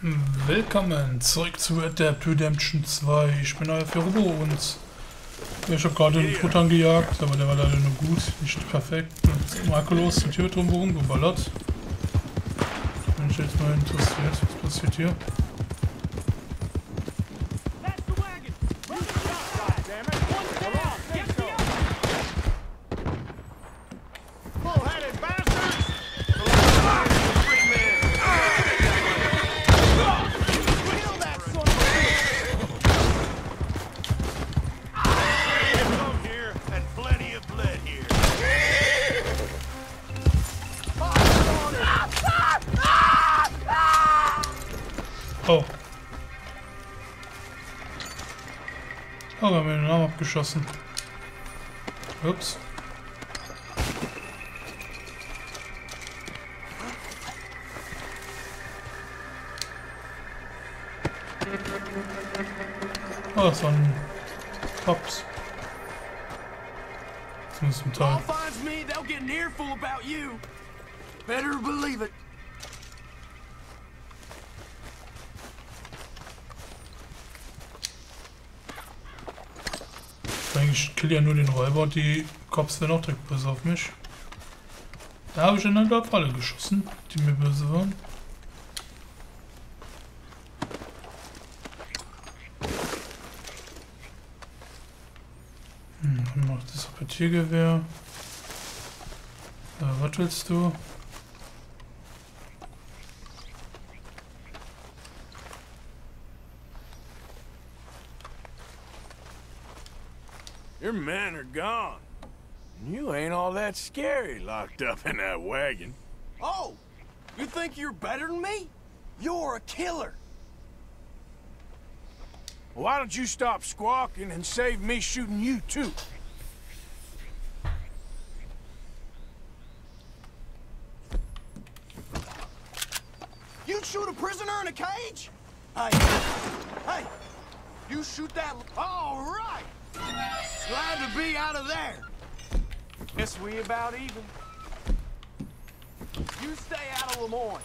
Willkommen zurück zu Red Dead Redemption 2. Ich bin euer Ferobo und ich habe gerade den Truthahn gejagt, aber der war leider nur gut, nicht perfekt. Und makellos und hier drum rumgeballert. Bin ich jetzt mal interessiert, was passiert hier? Oh. Oh, wir haben den Arm abgeschossen. Ups. Oh, das war ein Pops. Zumindest ein Teil. Ich kill ja nur den Räuber und die Cops werden auch direkt böse auf mich. Da habe ich dann halt auf alle geschossen, die mir böse waren. Dann macht das Rapportiergewehr. Was willst du? Your men are gone. You ain't all that scary locked up in that wagon. Oh! You think you're better than me? You're a killer! Why don't you stop squawking and save me shooting you too? You shoot a prisoner in a cage? Hey! Hey! You shoot that... All right! Glad to be out of there. Guess we about even. You stay out of Lemoyne.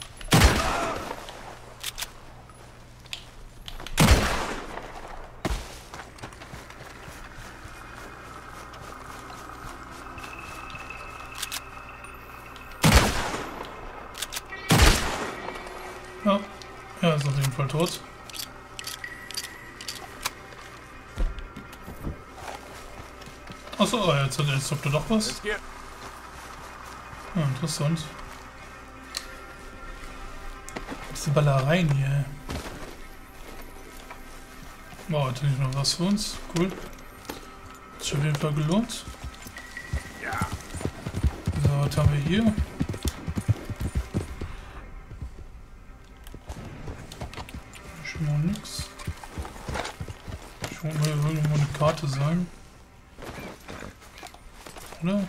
Ja, er ist auf jeden Fall tot. Achso, jetzt habt ihr doch was. Ja, interessant. Diese Ballereien hier. Wow, hat nicht noch was für uns. Cool. Hat sich auf jeden Fall gelohnt. So, was haben wir hier? Schon mal nix. Ich wollte mal irgendwo eine Karte sein. Oder?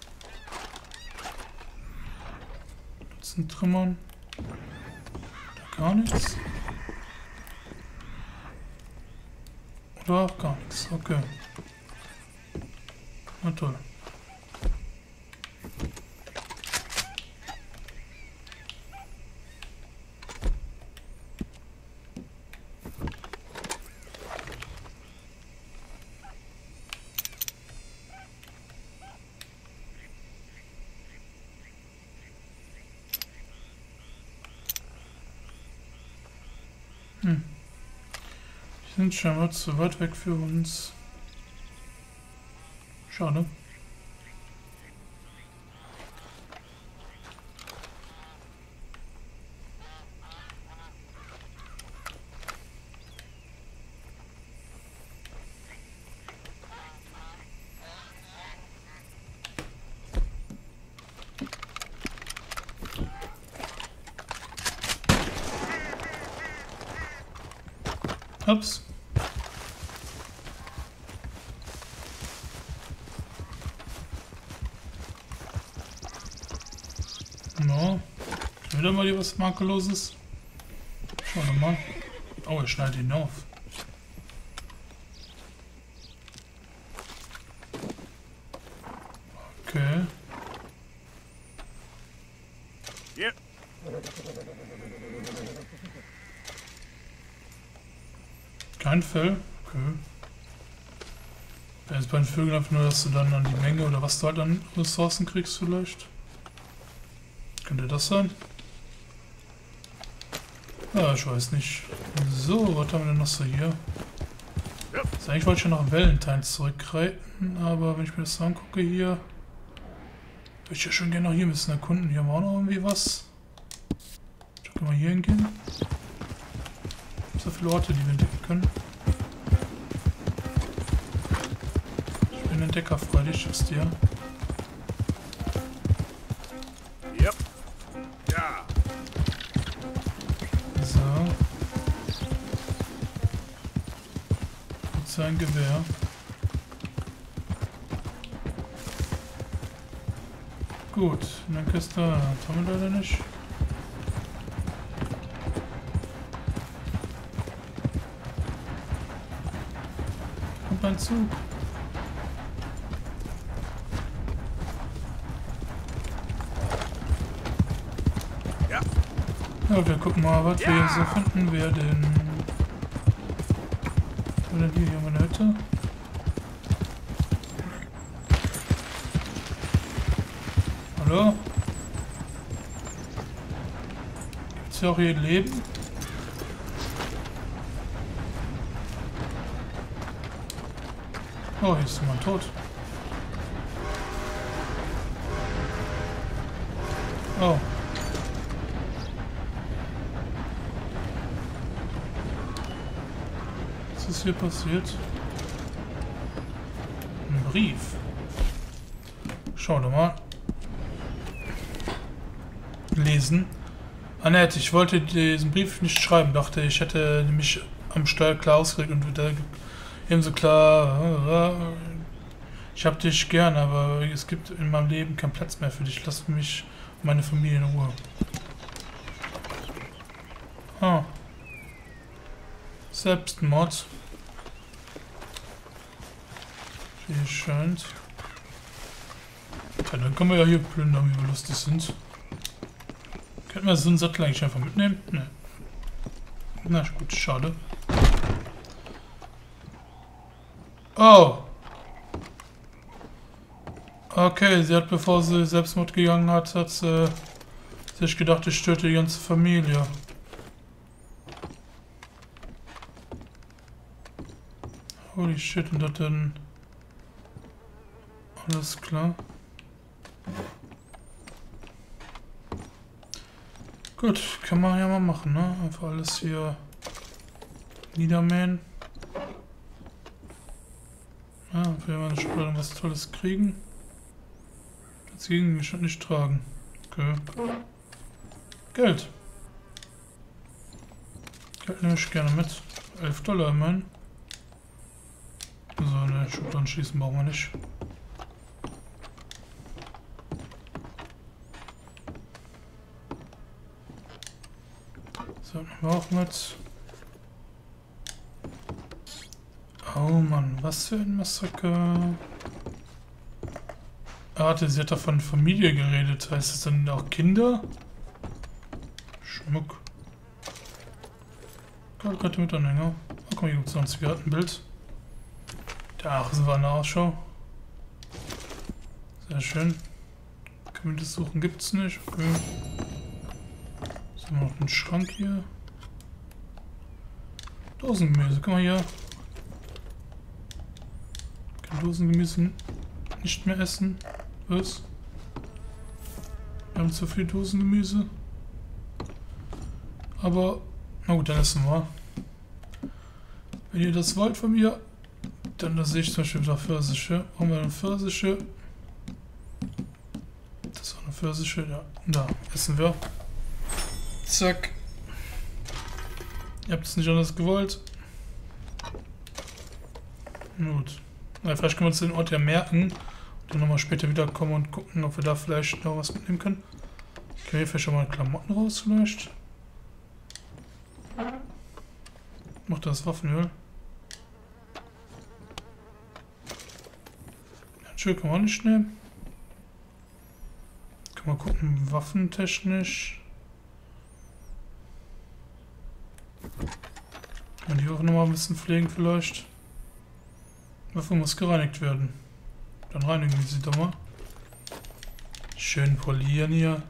Das sind Trümmern. Da gar nichts. Oder auch gar nichts. Okay. Na toll. Die sind scheinbar zu weit weg für uns. Schade. Ups. No. Wieder mal hier was Makelloses. Schauen wir mal. Oh, ich schneide ihn auf. Okay. Yep. Kein Fell? Okay. Wäre jetzt bei den Vögeln einfach nur, dass du dann an die Menge oder was du halt an Ressourcen kriegst vielleicht. Könnte das sein? Ja, ich weiß nicht. So, was haben wir denn noch so hier? Also eigentlich wollte ich ja noch Valentine zurückreiten, aber wenn ich mir das so angucke hier, würde ich ja schon gerne noch hier ein bisschen erkunden. Hier haben wir auch noch irgendwie was. Ich kann mal hier hingehen. So viele Orte, die wir entdecken können. Ich bin Entdecker, freilich, ist dir. Yep. Ja. So. Mit sein Gewehr. Gut, und dann kriegst du, das haben wir leider nicht. Kommt ein Zug. Ja, wir gucken mal, was wir hier so finden werden. Oder hier haben wir eine Hütte. Hallo? Gibt's hier auch hier Leben? Oh, hier ist jemand tot. Oh. Was ist hier passiert? Ein Brief. Schau doch mal. Lesen. Annette, ich wollte diesen Brief nicht schreiben. Dachte, ich hätte mich am Steuer klar ausgeregt und wieder ebenso klar. Ich hab dich gern, aber es gibt in meinem Leben keinen Platz mehr für dich. Lass mich und meine Familie in Ruhe. Ah. Selbstmord. Wie scheint. Ja, dann können wir ja hier plündern, wie wir lustig sind. Könnten wir so einen Sattel eigentlich einfach mitnehmen? Ne. Na gut, schade. Oh! Okay, sie hat, bevor sie Selbstmord gegangen hat, sich gedacht, ich töte die ganze Familie. Holy shit, und das denn... Alles klar. Gut, kann man ja mal machen, ne? Einfach alles hier niedermähen. Ja, wenn wir schon irgendwas Tolles kriegen. Das gegen mich schon nicht tragen. Okay. Geld. Geld nehme ich gerne mit. $11 immerhin. So, ne, Schubladen schließen brauchen wir nicht. So, nehmen wir auch mit. Oh Mann, was für ein Massaker. Warte, sie hat da von Familie geredet. Heißt es dann auch Kinder? Schmuck. Gerade mit Anhänger. Oh, guck mal, hier gibt es noch ein Zigarettenbild. Da sind wir an der Ausschau. Sehr schön. Können wir das suchen? Gibt's nicht. Okay. So, noch einen Schrank hier. Dosengemüse. Guck mal hier. Kann Dosengemüse nicht mehr essen. Was? Wir haben zu viel Dosengemüse. Aber, na gut, dann essen wir. Wenn ihr das wollt von mir, dann da sehe ich zum Beispiel wieder Pfirsiche. Haben wir eine Pfirsiche? Das ist auch eine Pfirsiche, ja. Da, essen wir. Zack. Ihr habt es nicht anders gewollt. Gut. Na, vielleicht können wir uns den Ort ja merken. Und dann nochmal später wiederkommen und gucken, ob wir da vielleicht noch was mitnehmen können. Können wir hier vielleicht schon mal Klamotten raus vielleicht? Macht das Waffenöl? Handschuhe kann man auch nicht nehmen. Kann man gucken, waffentechnisch. Und die auch nochmal ein bisschen pflegen vielleicht. Dafür muss gereinigt werden. Dann reinigen wir sie doch mal. Schön polieren hier.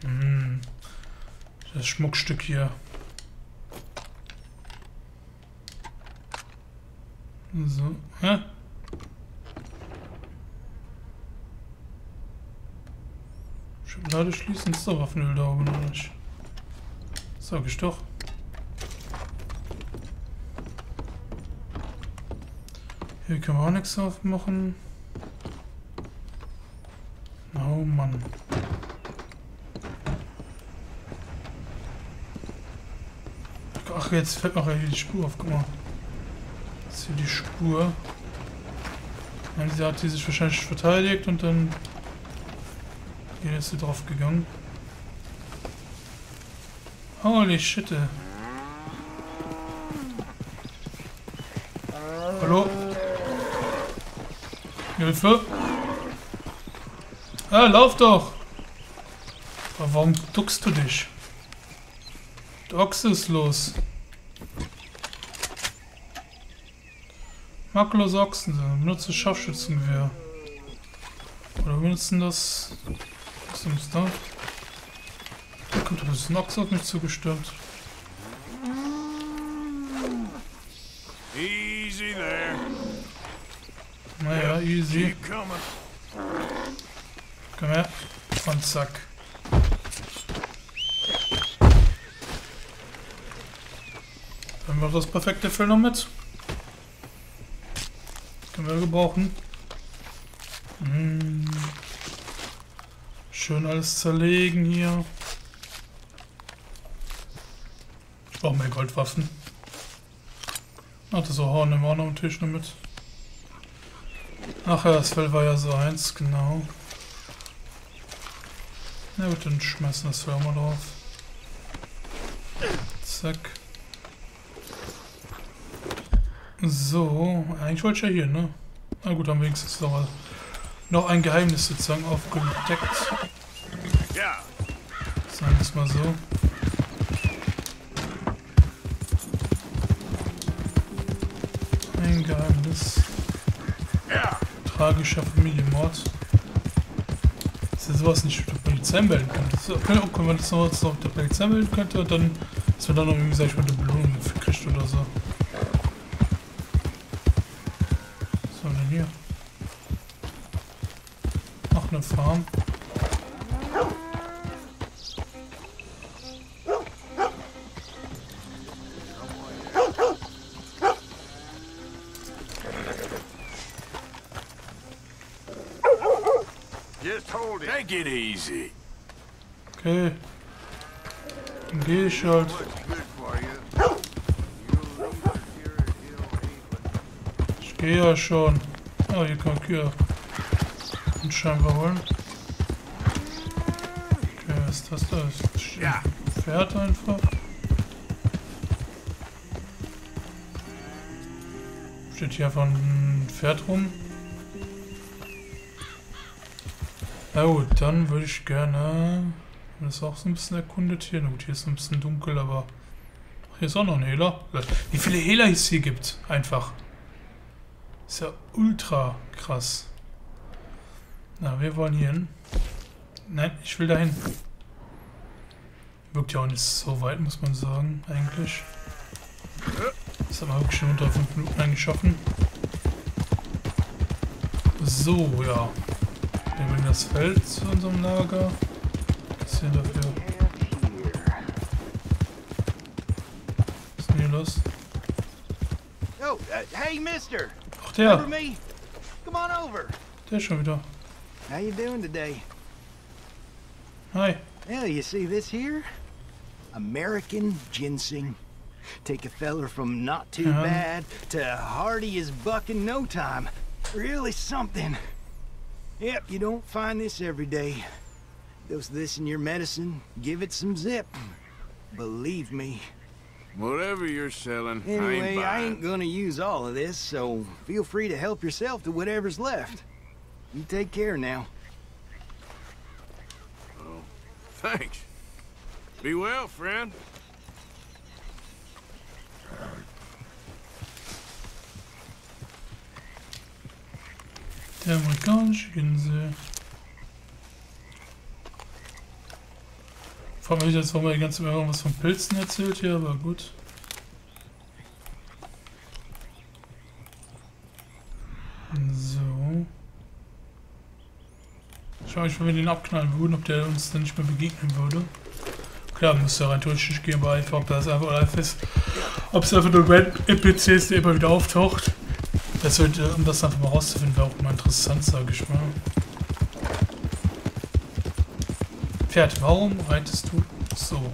Das Schmuckstück hier. So. Hä? Schublade schließen, ist doch Waffenöl da oben noch nicht. Sag ich doch. Hier können wir auch nichts aufmachen. Oh Mann. Ach, jetzt fällt noch hier die Spur auf. Guck mal. Das ist hier die Spur. Sie hat die sich wahrscheinlich verteidigt und dann hier ist sie drauf gegangen. Holy shit. Hallo? Hilfe? Ah, lauf doch! Aber warum duckst du dich? Der Ochse ist los. Makellose Ochsen, benutze Scharfschützengewehr. Oder benutzen das... Was ist denn da? Da kommt ein bisschen Ochse auf mich zugestürmt. Easy there. Naja, easy. Keep coming. Komm her. Und zack. Dann wir das perfekte Fell noch mit. Können wir gebrauchen. Schön alles zerlegen hier. Ich brauche mehr Goldwaffen. Ach, das Horn nehmen wir auch noch am Tisch noch mit. Ach ja, das Fell war ja so eins, genau. Na gut, dann schmeißen wir das Fell auch mal drauf. Zack. So, eigentlich wollte ich ja hier, ne? Na gut, dann wenigstens noch ein Geheimnis sozusagen aufgedeckt. Ja. Sagen wir es mal so. Ein Geheimnis. Ja. Tragischer Familienmord. Dass er sowas nicht der Polizei melden kann. Wenn man das noch der Polizei melden könnte und dann, dass man dann noch irgendwie, sag ich mal, eine Belohnung dafür kriegt oder so. Was haben wir denn hier? Noch eine Farm. Just hold it. Take it easy. Okay. Dann gehe ich halt. Ich gehe ja schon. Ah, hier kann ich ja einen scheinbar holen. Okay, was ist das da? Das ist ein Pferd einfach. Steht hier einfach ein Pferd rum. Na gut, dann würde ich gerne... Das ist auch so ein bisschen erkundet hier. Na gut, hier ist ein bisschen dunkel, aber... Ach, hier ist auch noch ein Hehler. Wie viele Hehler es hier gibt, einfach. Ist ja ultra krass. Na, wir wollen hier hin. Nein, ich will dahin. Wirkt ja auch nicht so weit, muss man sagen, eigentlich. Das haben wir wirklich schon unter 5 Minuten eigentlich schaffen. So, ja. Wir bringen das Feld zu unserem Lager. Was ist hier dafür? Was ist denn hier los? Oh, hey, mister. Ach, der. Remember me? Come on over. Der schon wieder. How you doing today? Hi. Well, you see this here? American ginseng. Take a feller from not too bad to hardy as buck in no time. Really something. Yep, you don't find this every day. Dose this in your medicine, give it some zip. Believe me. Whatever you're selling, Anyway, I buying. ain't gonna use all of this, so feel free to help yourself to whatever's left. You take care now. Oh, thanks. Be well, friend. Der amerikanische Insel. Ich frage mich jetzt, warum er die ganze Zeit irgendwas von Pilzen erzählt hier, aber gut. So. Schau ich, wenn wir den abknallen würden, ob der uns dann nicht mehr begegnen würde. Klar, müsste ja rein theoretisch nicht gehen, aber einfach, ob das einfach live ist. Ob es einfach nur ein NPC ist, der immer wieder auftaucht. Das wird, um das einfach mal rauszufinden, wäre auch mal interessant, sage ich mal. Pferd, warum reitest du so?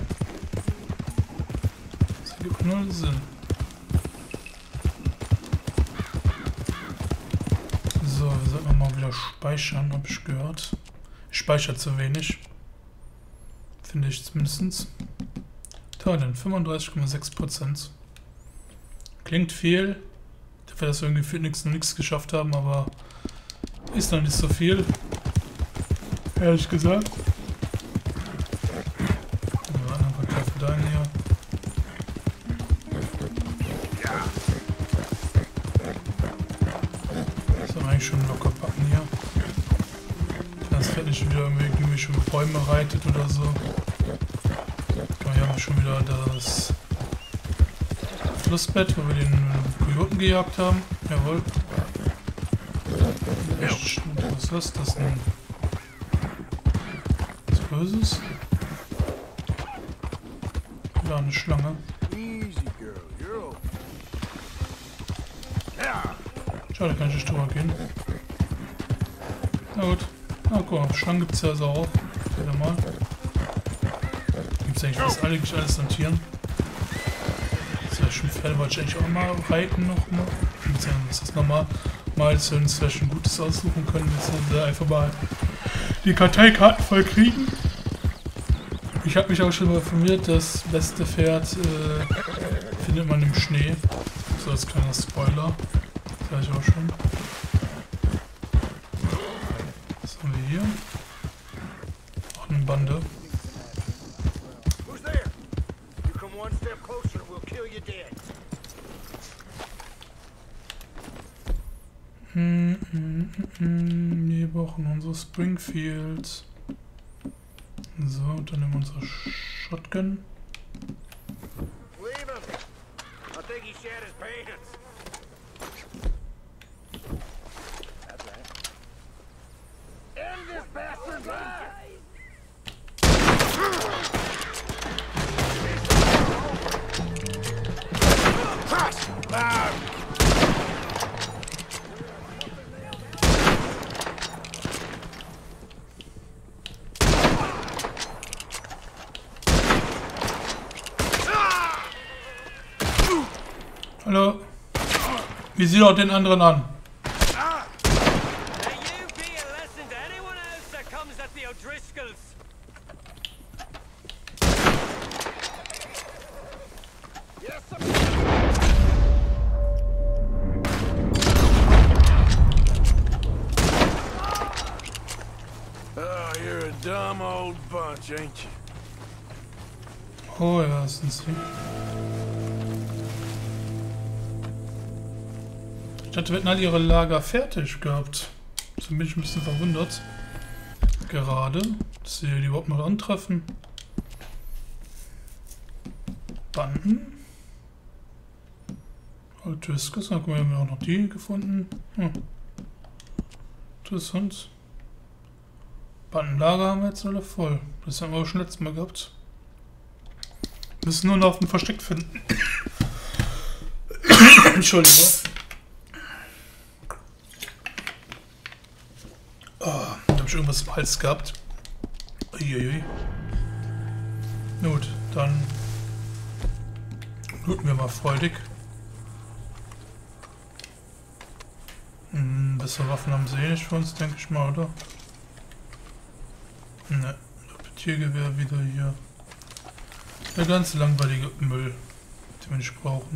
Das ergibt null Sinn. So, wir sollten mal wieder speichern, habe ich gehört. Ich speichere zu wenig. Finde ich zumindest. Toll, dann 35,6%. Klingt viel. Dafür, dass wir irgendwie für nichts geschafft haben, aber ist noch nicht so viel. Ehrlich gesagt. Ja, einfach greifen da näher. Das ist eigentlich schon locker packen hier. Das fällt nicht wieder irgendwelche Bäume reitet oder so. Hier haben wir schon wieder das Flussbett, wo wir den Kojoten gejagt haben. Jawohl. Echt, was ist das? Das ist ein... Was Böses? Ja, eine Schlange. Schade, kann ich nicht drüber gehen. Na gut. Na guck mal, Schlangen gibt es ja also auch. Wieder mal. Gibt es eigentlich fast alles notieren. Zwischen Pferde wollte ich eigentlich auch mal reiten nochmal. Das ist normal. Mal zu uns vielleicht ein gutes aussuchen können, dass wir einfach mal die Karteikarten voll kriegen. Ich habe mich auch schon mal informiert, das beste Pferd findet man im Schnee. So als kleiner Spoiler. Das sage ich auch schon. Was haben wir hier? Auch eine Bande. Wir brauchen unsere Springfield. So, dann nehmen wir unsere Shotgun. Hallo. Wie sieht auch den anderen an? Oh, you're a dumb old bunch, ain't you? Oh ja, das sind sie. Ich dachte, wir hätten alle ihre Lager fertig gehabt. So bin ich ein bisschen verwundert. Gerade, dass sie die überhaupt noch antreffen. Banden. Triskus, dann haben wir auch noch die gefunden. Interessant. Bandenlager haben wir jetzt alle voll. Das haben wir auch schon letztes Mal gehabt. Wir müssen nur noch auf dem Versteck finden. Entschuldigung. Oh, da habe ich irgendwas im Hals gehabt. Uiuiui. Gut, dann looten wir mal freudig. Bessere Waffen haben sie eh nicht für uns, denke ich mal, oder? Ne, Repetiergewehr wieder hier. Der ganze langweilige Müll, den wir nicht brauchen.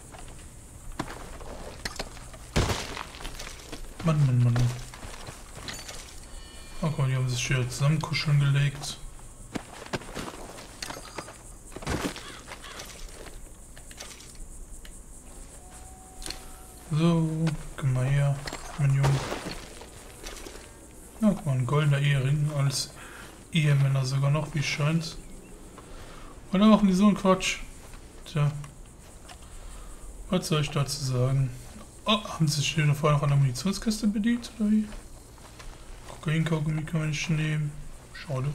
Mann. Oh guck mal, die haben sich hier zusammen kuscheln gelegt. So, komm mal her, mein Junge. Ja, guck mal, ein goldener Ehering als Ehemänner sogar noch, wie es scheint. Und dann machen die so einen Quatsch. Tja. Was soll ich dazu sagen? Oh, haben sie sich hier vorher noch an der Munitionskiste bedient, oder wie? Kokain-Kaugummi kann man nicht nehmen. Schade.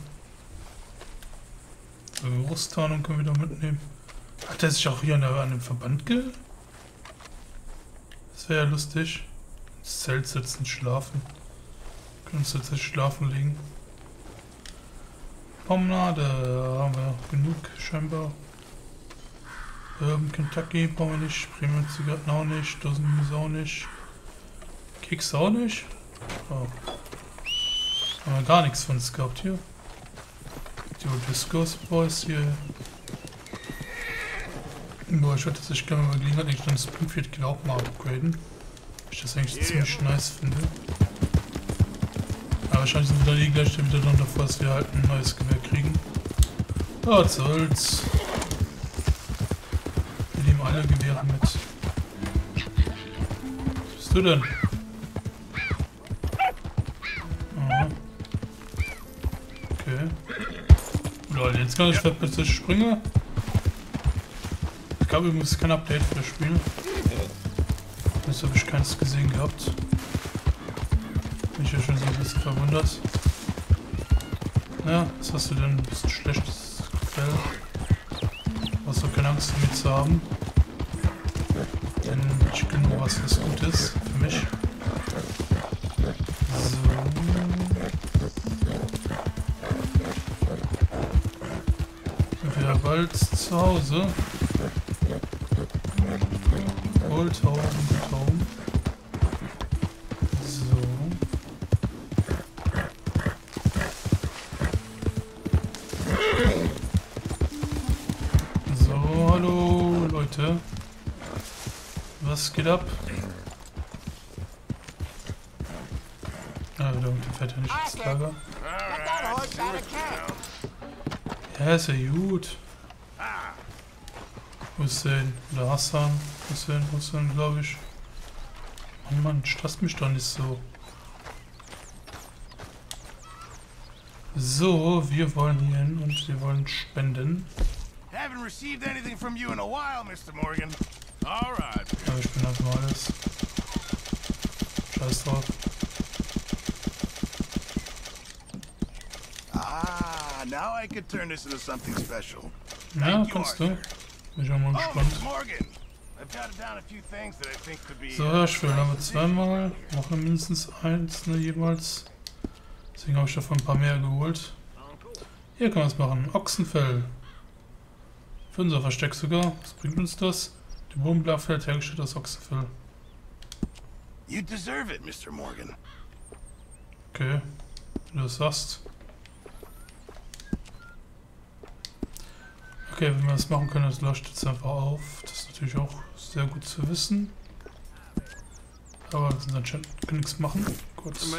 Geruchstarnung können wir da mitnehmen. Hat er sich auch hier an dem Verband Das wäre ja lustig. Ins Zelt sitzen, schlafen. Können uns tatsächlich schlafen legen. Promenade, haben wir genug scheinbar. Kentucky brauchen wir nicht. Premium-Zigaretten auch nicht. Dosengemüse auch nicht. Keks auch nicht. Oh. Haben wir gar nichts von uns gehabt hier. Die Discos Boys hier. Boah, ich würde sich gerne mal Gelegenheit nicht dann das Springfield auch mal upgraden. Weil ich das eigentlich ziemlich nice finde. Aber wahrscheinlich sind wir da gleich wieder dann davor, dass wir halt ein neues Gewehr kriegen. Ja, was soll's. Wir nehmen alle Gewehre mit. Was bist du denn? Aha. Okay. Leute, jetzt kann ich plötzlich springen. Ich glaube übrigens kein Update für das Spiel. Jetzt habe ich keins gesehen gehabt. Bin ich ja schon so ein bisschen verwundert. Ja, was hast du denn? Ein bisschen schlechtes Fell. Hast du keine Angst vor mir zu haben? Denn ich will nur was gut ist für mich. So. Sind wir ja bald zu Hause. Goldhauben. So. So, hallo Leute. Was geht ab? Ah, da fährt ja nicht ins Lager. Ja, ist ja gut. Hussein oder Hassan. Hussein, glaube ich. Mann, stresst mich doch nicht so. So, wir wollen hier hin und wir wollen spenden. Haven't received anything from you in a while, Mr. Morgan. All right. Aber ich bin halt nur alles. Scheiß drauf. Ah, now I could turn this into something special. Ja, kannst du. Bin ich auch mal gespannt. Mr. Morgan, I've jotted down a few things that I think could be. So, ich will aber zweimal. Machen mindestens eins, ne, jeweils. Deswegen habe ich davon ein paar mehr geholt. Hier kann man es machen. Ochsenfell. Für unser Versteck sogar. Was bringt uns das? Die Wurmblattfell hergestellt aus Ochsenfell. You deserve it, Mr. Morgan. Okay, wenn du das sagst. Okay, wenn wir das machen können, das leuchtet es einfach auf. Das ist natürlich auch sehr gut zu wissen. Aber wir sind anscheinend können nichts machen. Gut. Ist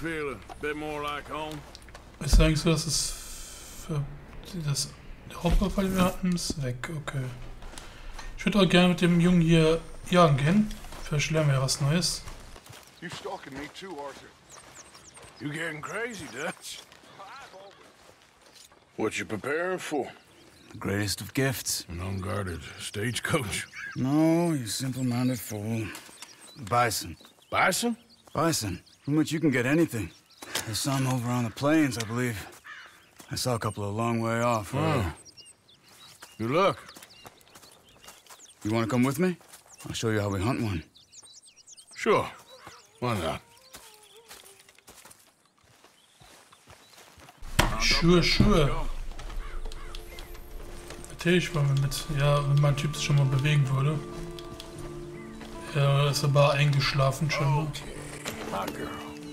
eigentlich so, dass es für das Hauptbefall, den wir hatten, ist weg. Okay. Ich würde auch gerne mit dem Jungen hier jagen gehen. Vielleicht lernen wir ja was Neues. You stalking me too, Arthur. You getting crazy, Dutch? What you preparing for? The greatest of gifts. An unguarded stagecoach. No, you simple-minded fool. Bison. Bison? Bison. From which you can get anything. There's some over on the plains, I believe. I saw a couple a long way off. Oh. Good luck. You want to come with me? I'll show you how we hunt one. Sure. Why not? Sure. Natürlich wollen wir mit. Ja, wenn mein Typ sich schon mal bewegen würde. Er ist aber eingeschlafen schon. Okay, my girl.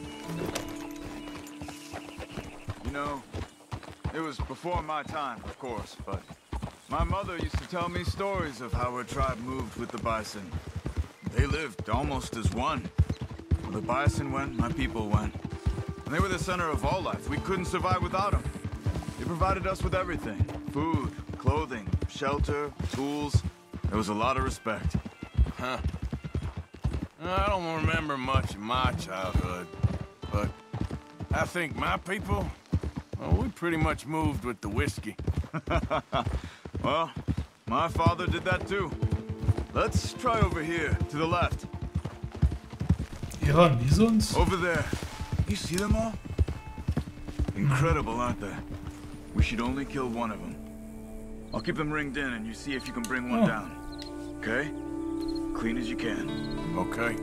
You know, it was before my time, of course, but my mother used to tell me stories of how her tribe moved with the bison. They lived almost as one. Where the bison went, my people went. And they were the center of all life. We couldn't survive without them. They provided us with everything. Food, clothing, shelter, tools. There was a lot of respect. Huh. I don't remember much of my childhood, but I think my people, well, we pretty much moved with the whiskey. Well, my father did that too. Let's try over here, to the left. Hier waren Bisons? Over there. You see them all? Incredible, aren't they? We should only kill one of them. I'll keep them ringed in and you see if you can bring one down. Okay? Clean as you can. Okay.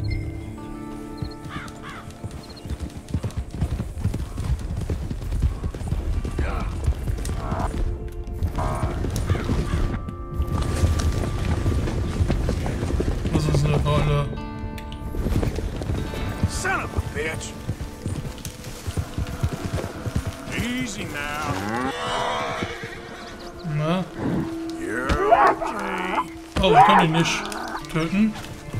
Was ist eine Rolle? Son of a bitch. Easy now. Na? You're okay. Oh, wir können ihn nicht töten.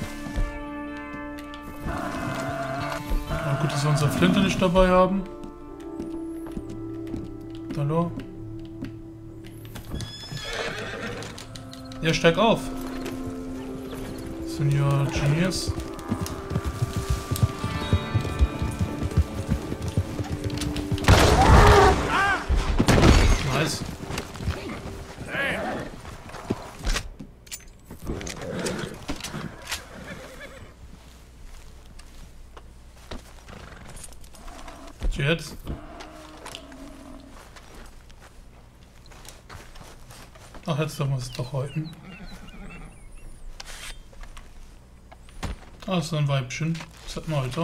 Na gut, dass wir unsere Flinte nicht dabei haben. Hallo? Ja, steig auf. Senior Genius. Nice. Damn. Jetzt. Ach, jetzt dürfen wir es doch häuten. Ah, das ist ein Weibchen. Das hat ein Alter.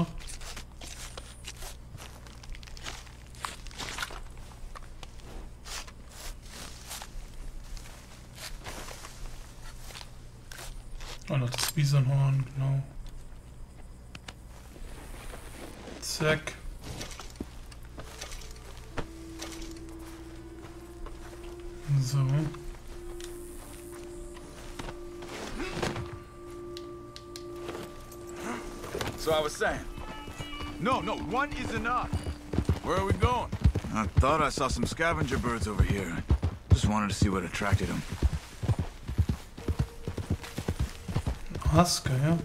Oh, noch das Bisonhorn, genau. Zack. So. So I was saying. No, one is enough. Where are we going? I thought I saw some scavenger birds over here. Just wanted to see what attracted them. Haske, ja.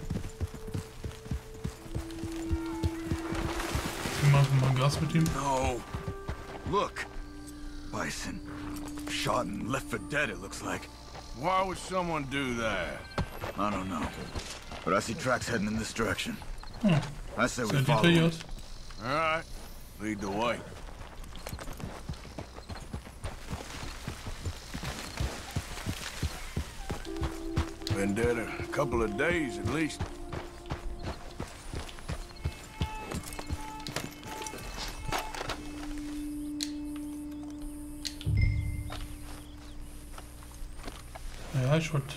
Wir machen mal Gas mit ihm. No. Look. Bison. Shot and left for dead, it looks like. Why would someone do that? I don't know. But I see tracks heading in this direction. I say we Sehr follow them. detailliert. All right, lead the way. Been dead a couple of days at least. Ja, ich wollte...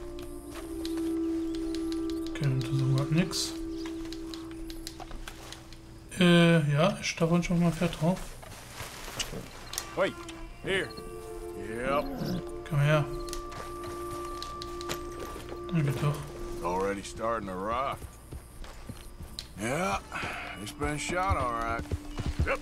Okay, Untersuchung hat nix. Ja, ich darf uns schon mal fährt drauf. Wait, here. Yep, Komm her. Na, geht doch. already starting to rot. Yeah, it's been shot all right. Yep.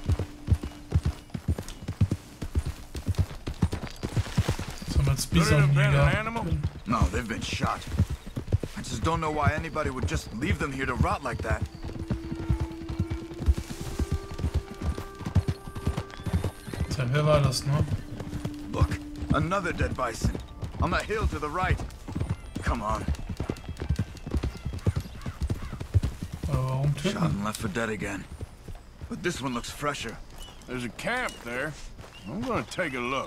Jetzt haben wir jetzt Could it have been an Bisonjäger. animal? No, they've been shot. I just don't know why anybody would just leave them here to rot like that. Tja, wer war das, ne? Look, another dead bison. On that hill to the right. Come on. Aber warum Shot töten? and left for dead again. But this one looks fresher. There's a camp there. I'm gonna take a look.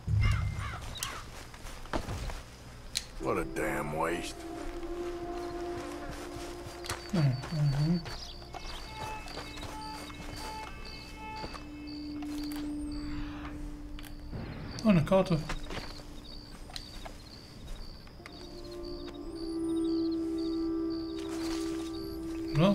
What a damn waste. Oh, eine Karte. Ja.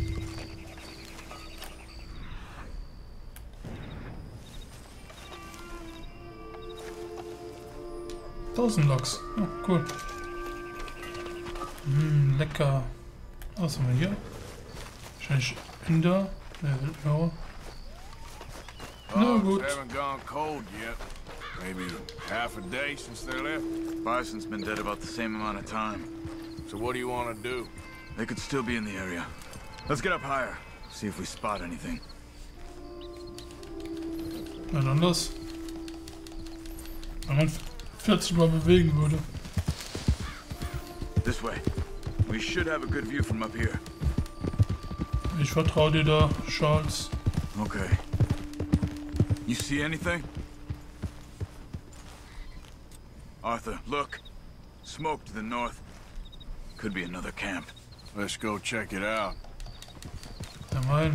$1000. Oh, cool. Lecker. Was haben wir hier? Wahrscheinlich Inder. Ja. Na Dogs gut. haven't gone cold yet. Maybe half a day since they left. Bison's been dead about the same amount of time. So what do you want to do? They could still be in the area. Let's get up higher. See if we spot anything. Na dann los. Wenn man 40 Mal bewegen würde. This way. We should have a good view from up here. Ich vertraue dir da, Charles. Okay. You see anything? Arthur, look. Smoke to the north. Could be another camp. Let's go check it out. Ja, mein.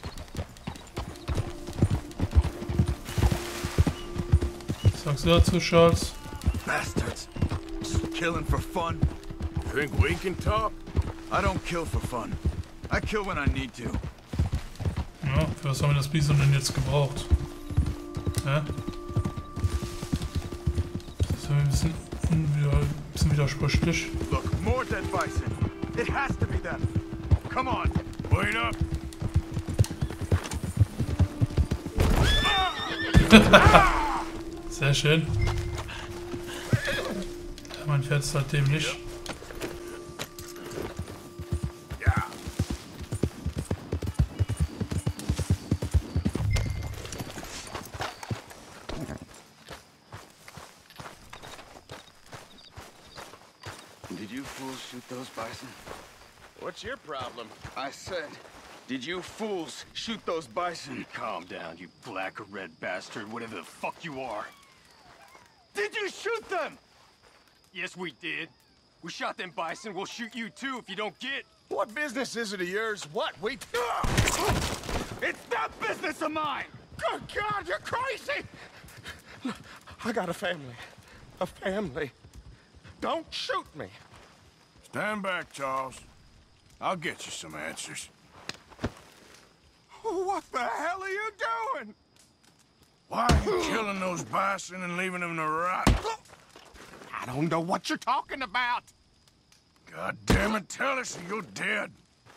Sagst du dazu, Charles? Bastards. Just killing for fun. Think we can talk? I don't kill for fun. I kill when I need to. Ja, für was haben wir das Bison denn jetzt gebraucht? Hä? Das ist ein bisschen widersprüchlich. Look, more dead bison. It has to be them. Come on. Wait up. Sehr schön. Ja, man fährt es halt dämlich. Did you fools shoot those bison? What's your problem? I said, did you fools shoot those bison? Calm down, you black or red bastard, whatever the fuck you are. Did you shoot them? Yes, we did. We shot them bison, we'll shoot you too if you don't get... What business is it of yours? What? We... It's that business of mine! Good God, you're crazy! I got a family. A family. Don't shoot me. Stand back, Charles. I'll get you some answers. What the hell are you doing? Why are you killing those bison and leaving them to rot? I don't know what you're talking about. God damn it, tell us or you're dead.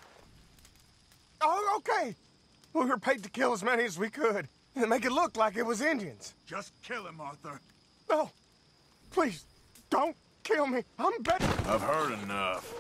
Oh, okay. We were paid to kill as many as we could and make it look like it was Indians. Just kill him, Arthur. No, please, don't kill me. I'm better. I've heard enough.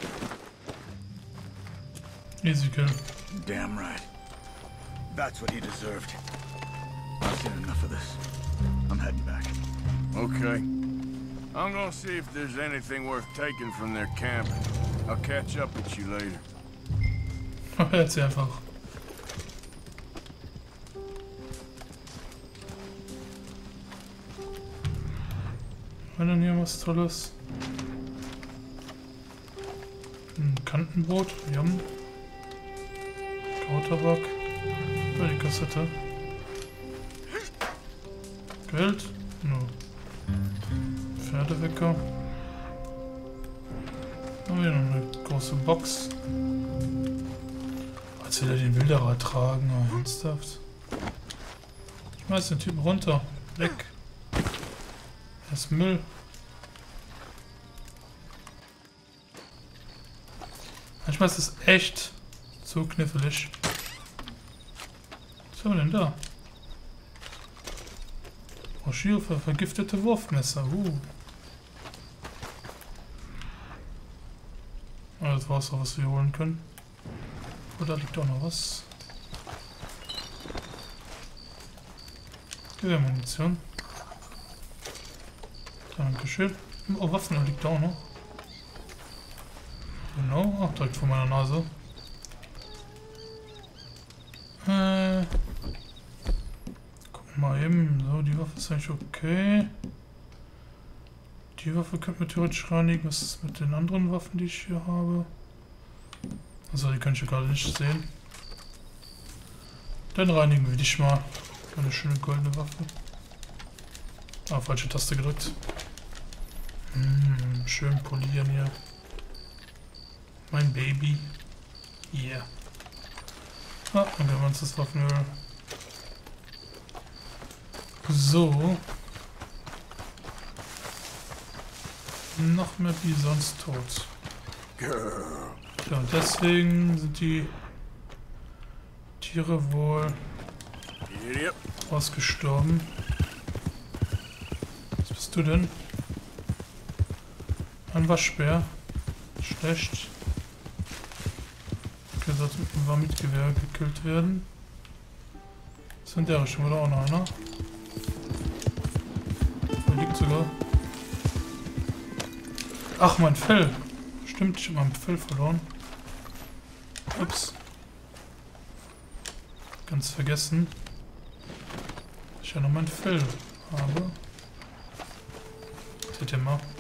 Easy kill. Damn right. That's what he deserved. I've seen enough of this. I'm heading back. Okay. I'm gonna see if there's anything worth taking from their camp. I'll catch up with you later. Jetzt einfach. Haben wir denn hier was Tolles? Ein Kantenbrot, Yum. Kautabak. Oh, die Kassette. Geld? No. Pferdewecker. Haben wir noch eine große Box. Als will er den Wilderer tragen, aber ernsthaft. Schmeiß den Typen runter. Weg. Das ist Müll. Manchmal ist es echt so knifflig. Was haben wir denn da? Broschüre für vergiftete Wurfmesser. Ah, das war's auch, was wir holen können. Oder liegt auch noch was? Gewehrmunition. Dankeschön. Oh, Waffen liegt da auch noch. Genau, auch direkt vor meiner Nase. Gucken wir mal eben. So, die Waffe ist eigentlich okay. Die Waffe könnte mir theoretisch reinigen. Was ist mit den anderen Waffen, die ich hier habe? Also, die kann ich ja gerade nicht sehen. Dann reinigen wir dich mal. Eine schöne goldene Waffe. Ah, falsche Taste gedrückt. Schön polieren hier. Mein Baby. Yeah. Ah, dann können wir uns das Waffenöl. So. Noch mehr Bisons tot. Ja, und deswegen sind die Tiere wohl ausgestorben. Was bist du denn? Ein Waschbär. Schlecht. Okay, sollte war mit Gewehr gekillt werden. Das in der Richtung oder auch noch einer? Da liegt sogar. Ach, mein Fell. Stimmt, ich habe mein Fell verloren. Ups. Ganz vergessen. Dass ich ja noch mein Fell habe. Seht ihr mal.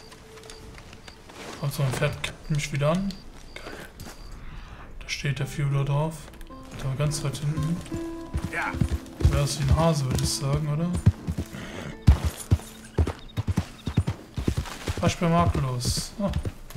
Also mein Pferd kippt mich wieder an. Geil. Da steht der Fiodor drauf. Da ganz weit hinten. Ja. Wäre es wie ein Hase, würde ich sagen, oder? Was bei makellos. Ah.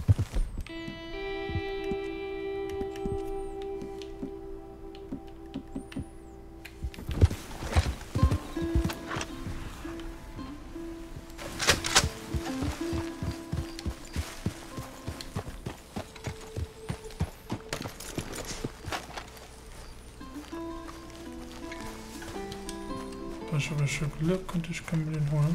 Ich habe schon Glück und ich kann mir den holen.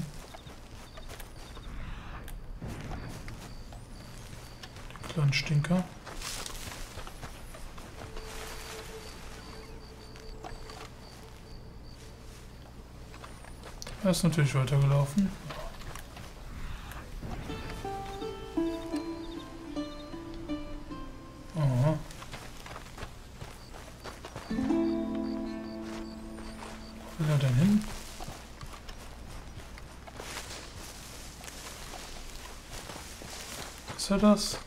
Den kleinen Stinker. Er ist natürlich weitergelaufen. Aha. Wo will er denn hin? Ist er das?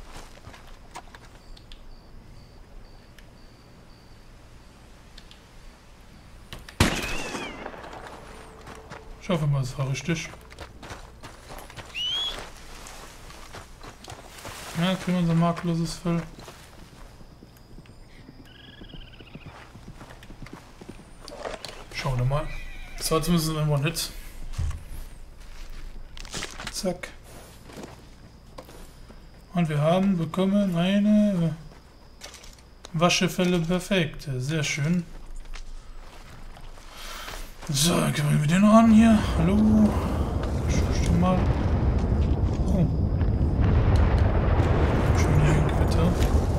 Ich hoffe mal, es war richtig. Ja, kriegen wir unser makelloses Fell. Schauen wir mal. Das war zumindest ein One-Hit. Zack. Und wir haben bekommen eine Waschefälle perfekte. Sehr schön. So, dann gehen wir den noch an hier. Hallo. Schau mal. Oh. Schon hier ein Gewitter.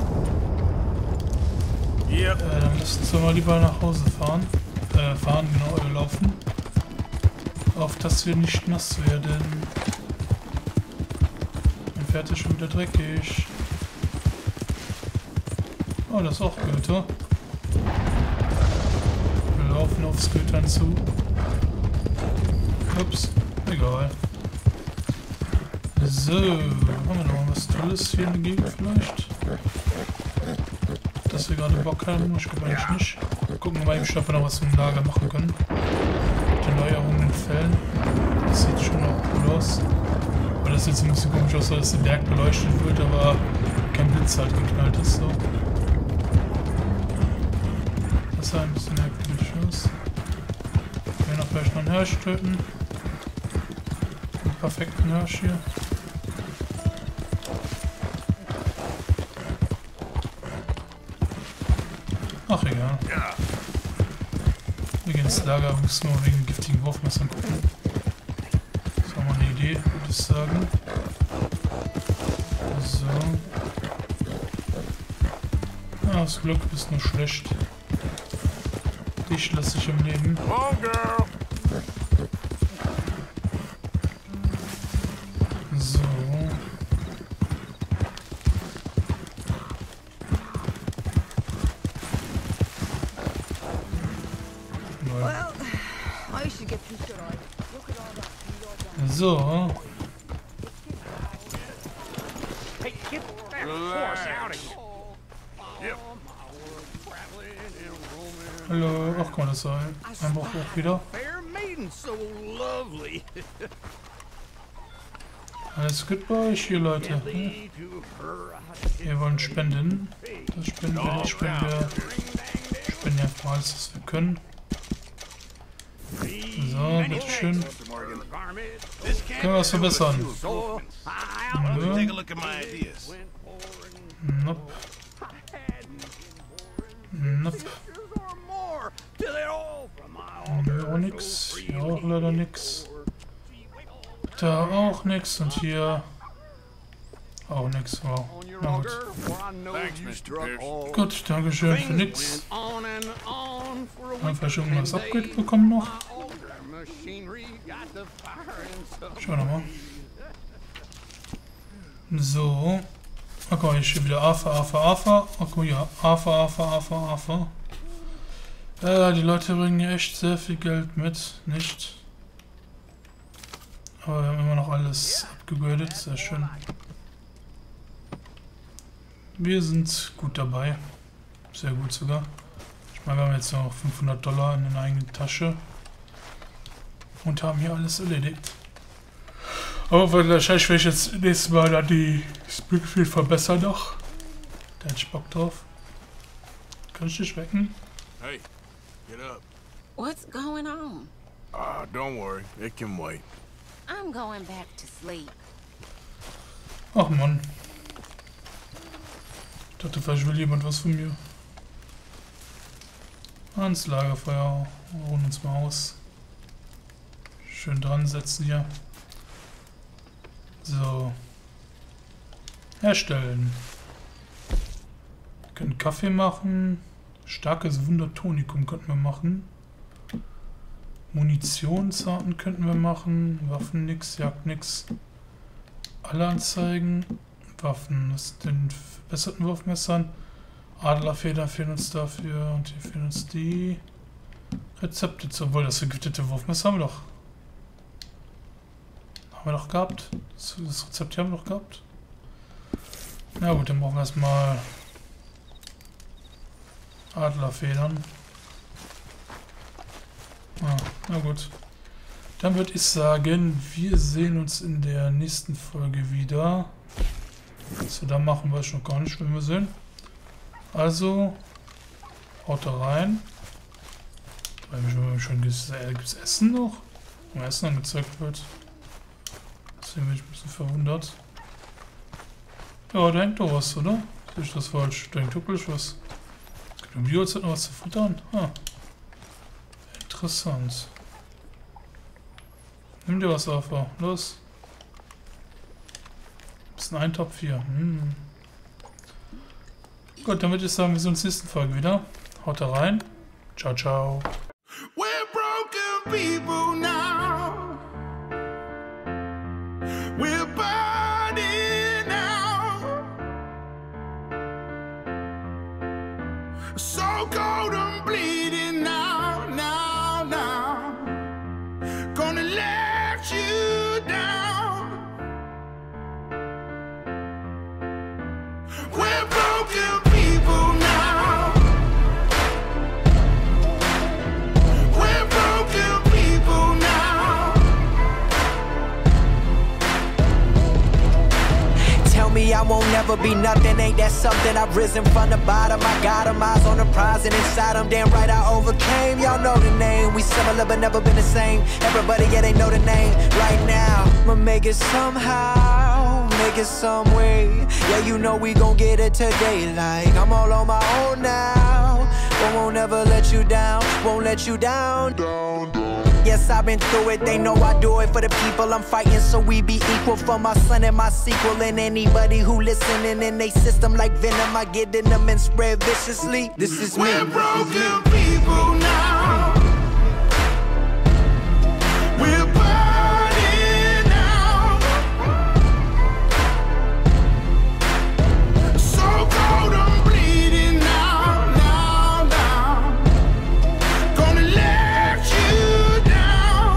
Dann lassen wir mal lieber nach Hause fahren. Genau, laufen. Auf dass wir nicht nass werden. Mein Pferd ist schon wieder dreckig. Oh, das ist auch Goethe. Wir laufen aufs Goethe zu. Ups, egal. So, haben wir noch was Tolles hier in der Gegend vielleicht? Dass wir gerade Bock haben, ich glaube eigentlich nicht. Gucken wir mal eben, ob wir noch was im Lager machen können. Mit den Neuerungen in Fällen. Das sieht schon noch cool aus. Aber das sieht jetzt ein bisschen komisch aus, dass der Berg beleuchtet wird, aber kein Blitz halt geknallt ist. So. Das sah ein bisschen merkwürdig aus. Wir werden auch vielleicht noch einen Hirsch töten. Einen perfekten Hirsch hier. Ach egal. Wir gehen ins Lager, müssen nur wegen giftigen Wurfmessern gucken. Das war mal eine Idee, würde ich sagen. So. Ja, das Glück ist nur schlecht. Dich lasse ich im Leben. So. So. Hallo, ach komm, das war ein Woche auch wieder. Alles gut bei euch hier, Leute. Wir wollen spenden. Das spenden wir nicht, spenden wir einfach alles, was wir können. So, bitteschön. Können wir was verbessern? Nö. Nope. Nope. Hier auch nix. Hier auch leider nix. Da auch nix. Und hier Auch nix, wow. On your Na gut. order, for I know Thanks, you Mr. struck Pierce. all. Gut, dankeschön für Things nix. went on and on for a Haben wir week vielleicht or irgendwas 10 Upgrade days. bekommen noch? My older machinery got to firing some. Schauen wir mal. So. Oh, guck mal, hier steht wieder AFA. Oh, guck mal hier. AFA. Ja, die Leute bringen hier echt sehr viel Geld mit. Nicht. Aber wir haben immer noch alles abgegradet. Sehr schön. Wir sind gut dabei. Sehr gut sogar. Ich meine, wir haben jetzt noch $500 in der eigenen Tasche. Und haben hier alles erledigt. Aber wahrscheinlich werde ich jetzt nächstes Mal dann die Spielgefühl verbessern noch. Da hätte ich Bock drauf. Kann ich dich wecken? Hey, get up. What's going on? Don't worry. It can wait. I'm going back to sleep. Ach Mann. Ich dachte, vielleicht will jemand was von mir. Ans Lagerfeuer. Ruhen uns mal aus. Schön dran setzen hier. So. Herstellen. Wir können Kaffee machen. Starkes Wundertonikum könnten wir machen. Munitionsarten könnten wir machen. Waffen nix, Jagd nix. Alle anzeigen. Waffen. Was ist den verbesserten Wurfmessern? Adlerfedern fehlen uns dafür. Und hier fehlen uns die Rezepte. Obwohl, das vergiftete Wurfmesser haben wir doch. Haben wir doch gehabt. Das Rezept hier haben wir doch gehabt. Na gut, dann brauchen wir erstmal Adlerfedern. Na gut. Dann würde ich sagen, wir sehen uns in der nächsten Folge wieder. Was wir da machen, weiß ich noch gar nicht, wenn wir sehen. Also, haut da rein. Da habe ich mir schon gesagt, gibt es Essen noch? Wenn Essen angezeigt wird. Deswegen bin ich ein bisschen verwundert. Ja, da hängt doch was, oder? Sehe ich das falsch? Da hängt wirklich was. Es gibt um die Uhrzeit noch was zu futtern. Interessant. Nimm dir was auf, los. Bisschen Eintopf hier. Gut, dann würde ich sagen, wir sehen uns in der nächsten Folge wieder. Haut da rein. Ciao, ciao. We're broken people now. We're burning now. So cold and bleeding now, now. Gonna let you down. We're broken people now. We're broken people now. Tell me I won't never be nothing, ain't that something? I've risen from the bottom, I got 'em, eyes on the prize and inside 'em. Damn right I overcame, y'all know the name. We similar but never been the same. Everybody, yeah, they know the name. Right now, I'ma make it somehow, make it some way. Yeah, you know we gon' get it today. Like, I'm all on my own now, but won't ever let you down, won't let you down. Yes, I've been through it, they know I do it for the people I'm fighting, so we be equal for my son and my sequel. And anybody who listening in they system like venom, I get in them and spread viciously. This is me. We're broken people now. We're burning now. So cold and bleeding now, now. Gonna let you down.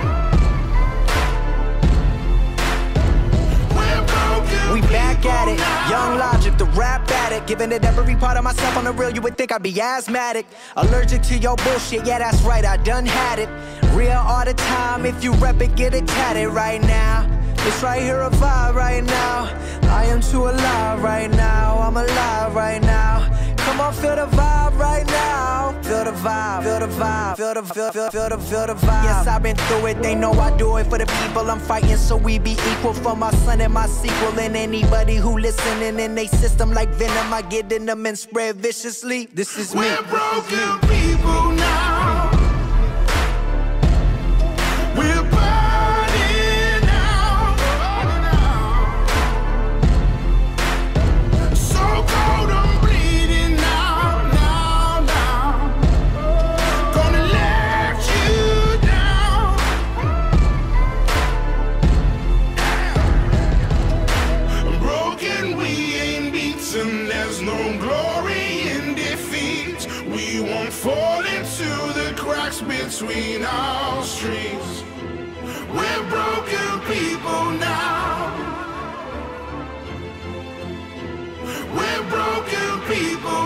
We're broken. We back at it, people now. Young Logic, the rap addict. Giving it every part of myself on the real, you would think I'd be asthmatic. Allergic to your bullshit, yeah that's right, I done had it. Real all the time, if you rep it, get it tatted right now. It's right here a vibe right now. I am too alive right now, I'm alive right now. Come on, feel the vibe right now. Feel the vibe, feel the vibe, feel the vibe. Yes, I've been through it, they know I do it for the people I'm fighting, so we be equal for my son and my sequel. And anybody who listening in they system like venom, I get in them and spread viciously. This is me. We're broken people now. We're burning now. Listen, there's no glory in defeat. We won't fall into the cracks between our streets. We're broken people now. We're broken people